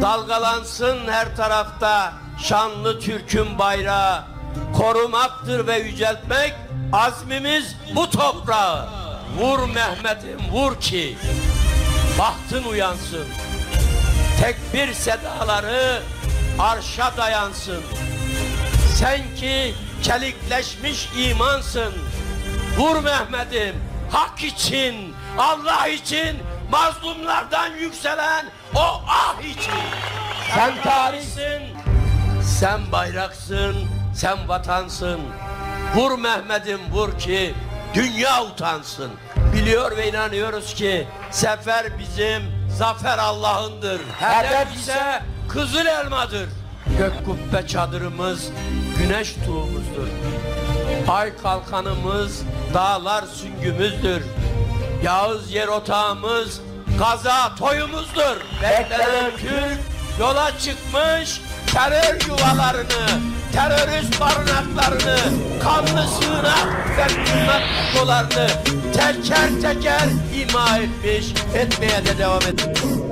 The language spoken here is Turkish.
Dalgalansın her tarafta şanlı Türk'ün bayrağı. Korumaktır ve yüceltmek azmimiz bu toprağı. Vur Mehmet'im vur ki bahtın uyansın. Tekbir sedaları arşa dayansın. Sen ki çelikleşmiş imansın. Vur Mehmet'im hak için, Allah için, mazlumlardan yükselen o ah için. Sen tarihsin, sen bayraksın, sen vatansın. Vur Mehmet'im vur ki dünya utansın. Biliyor ve inanıyoruz ki sefer bizim, zafer Allah'ındır. Hedef ise Kızıl Elmadır. Gök kubbe çadırımız güneş tuğumuzdur. Ay kalkanımız, dağlar süngümüzdür. Yağız yer otağımız, Gaza toyumuzdur. Beklenen Türk yola çıkmış, terör yuvalarını, terörist barınaklarını, kanlı sığınak ve tırnak kutularını teker teker imha etmiş, etmeye de devam ediyor.